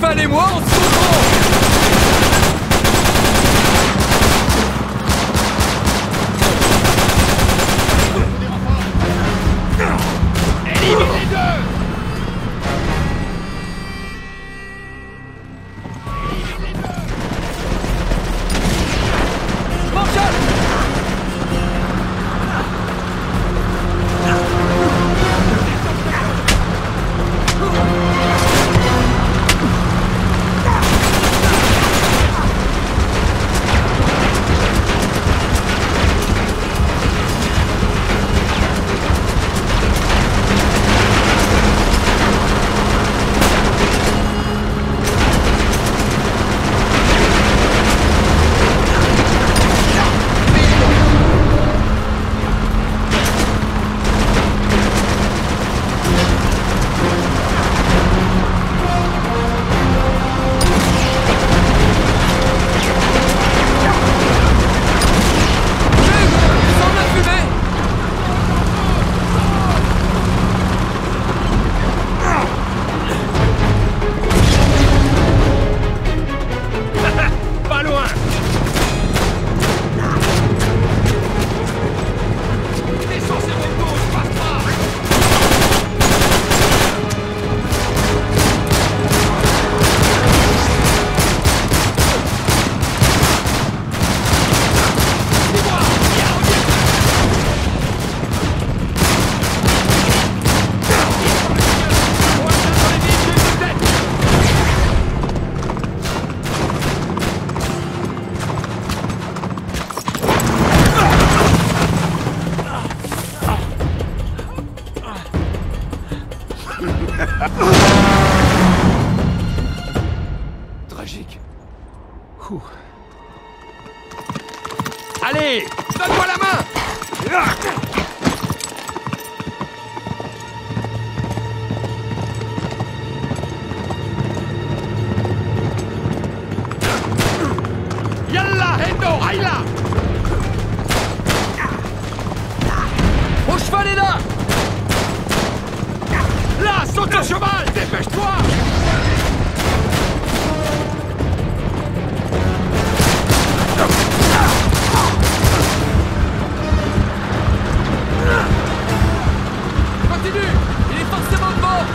cheval et moi, on se comprend. Élimine les deux. Marshall! Tragique. Ouh. Allez, donne-moi la main. Yalla, Hendo, aïe là. Mon cheval est là! Là, saute au cheval, dépêche-toi. Continue! Il est forcément devant!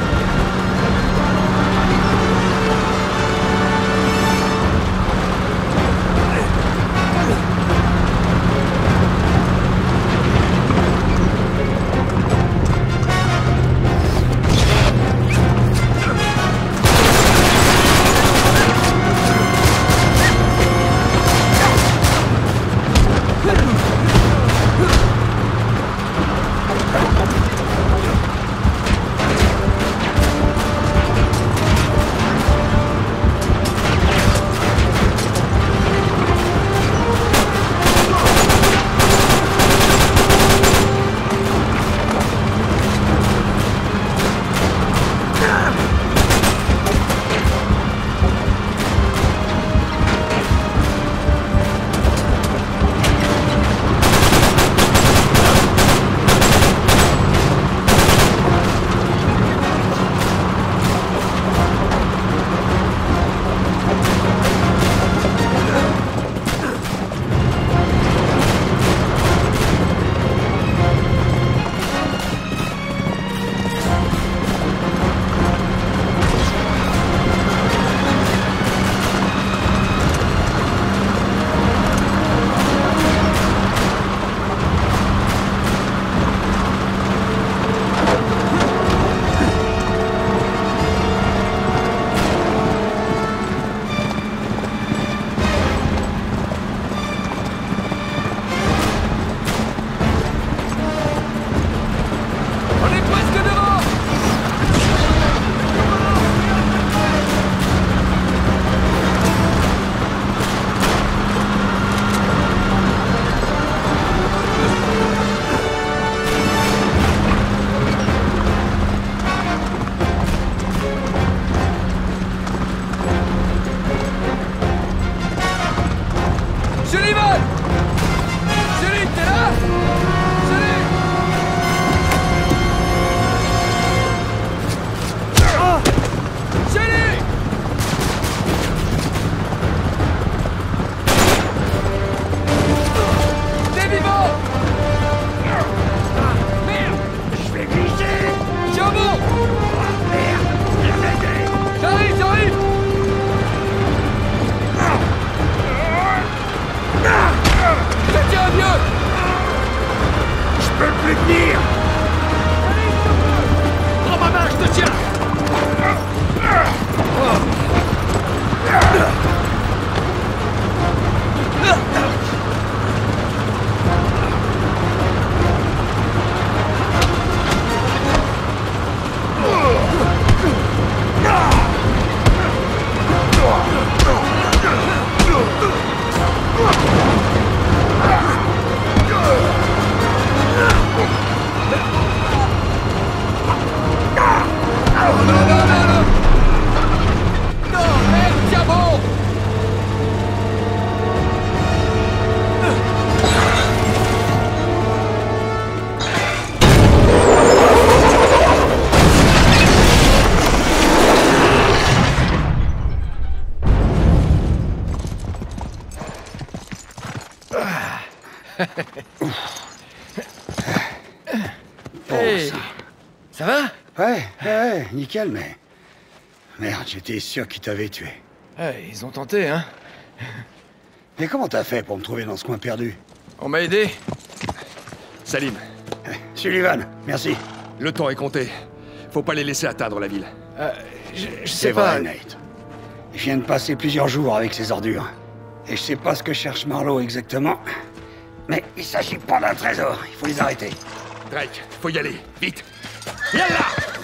Bon, Hey. Ça va? ouais, nickel, mais... Merde, j'étais sûr qu'ils t'avaient tué. Ouais, ils ont tenté, hein. Mais comment t'as fait pour me trouver dans ce coin perdu? On m'a aidé. Salim, Sullivan, merci. le temps est compté. Faut pas les laisser atteindre la ville. Je C'est sais pas. vrai, Nate. Je viens de passer plusieurs jours avec ces ordures. Et je sais pas ce que cherche Marlowe exactement. Mais il s'agit pas d'un trésor, il faut les arrêter. Drake, faut y aller, vite. Yallah!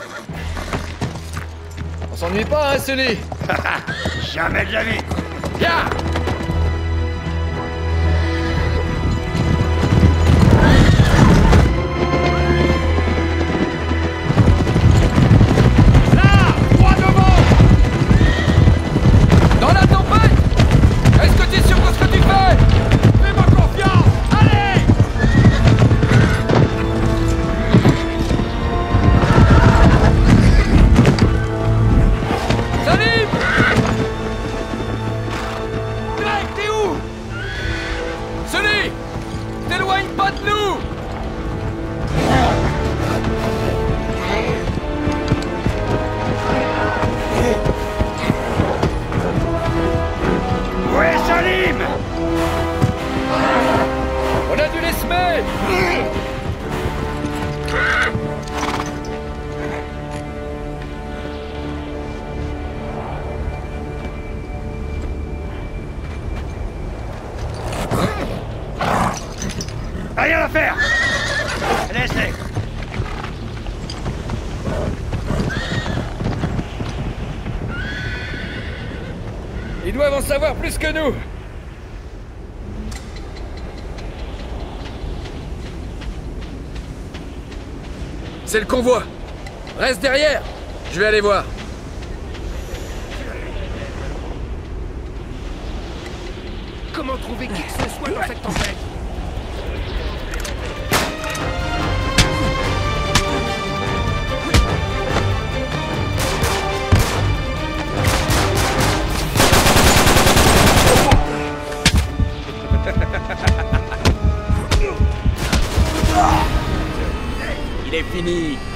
On s'ennuie pas, hein, Sully? Jamais de la vie. Viens! Là! Droit devant! Dans la tempête! Est-ce que t'es sûr de ce que tu fais? Fais-moi confiance! Allez! Salim! Drake, t'es où? Sully! T'éloigne pas de nous! Où est Salim? On a dû les semer! Rien à faire. Laisse-les. Ils doivent en savoir plus que nous! C'est le convoi! Reste derrière! Je vais aller voir. Comment trouver qui que ce soit dans cette tempête? Il est fini!